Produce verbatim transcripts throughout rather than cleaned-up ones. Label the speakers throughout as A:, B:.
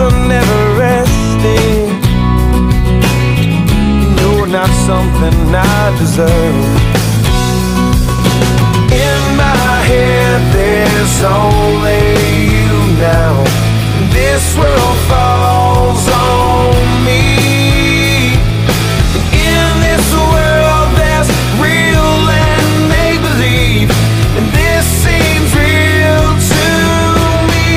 A: you're never resting. You're not something I deserve. In my head there's only you now. This world falls on me. In this world there's real and make-believe, and this seems real to me.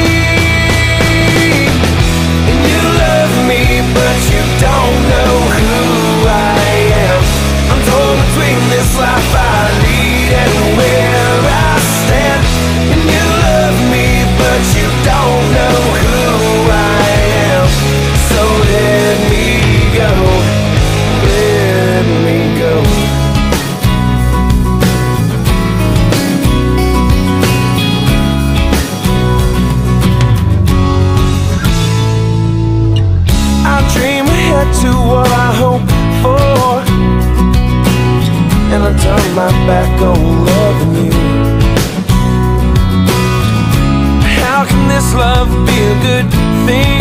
A: And you love me, but you don't know who I am. I'm torn between this life I lead and where I stand. And you love me, but you don't know who I am. So let me go, let me go. I dream ahead to what I hope for, and I turn my back on loving you. How can this love be a good thing?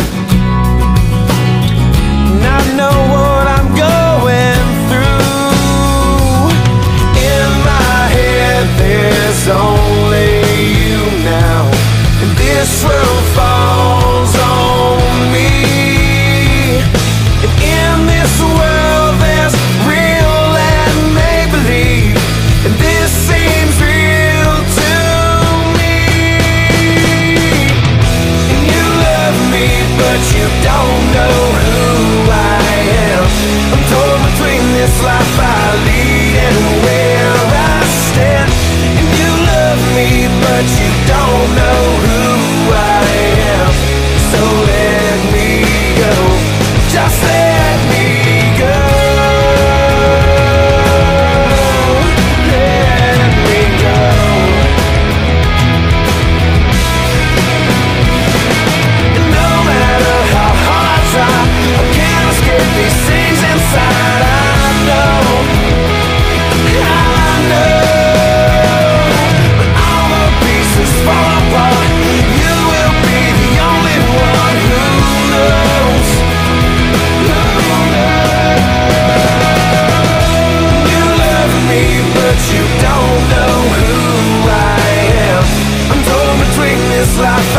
A: And I know what I'm going through. In my head there's only you now, and this world falls on me. And in this world there's real and make-believe, and this seems real to me. And you love me, but you don't know who I am. I'm torn between this life I lead and where I stand. And you love me, but you don't know who I am. So let me go, just let me go. Let me go. And no matter how hard I try, I can't escape these things inside. I know, I know. But all the pieces fall apart. You will be the only one who knows. Who knows? You love me, but you don't know who I am. I'm torn between this life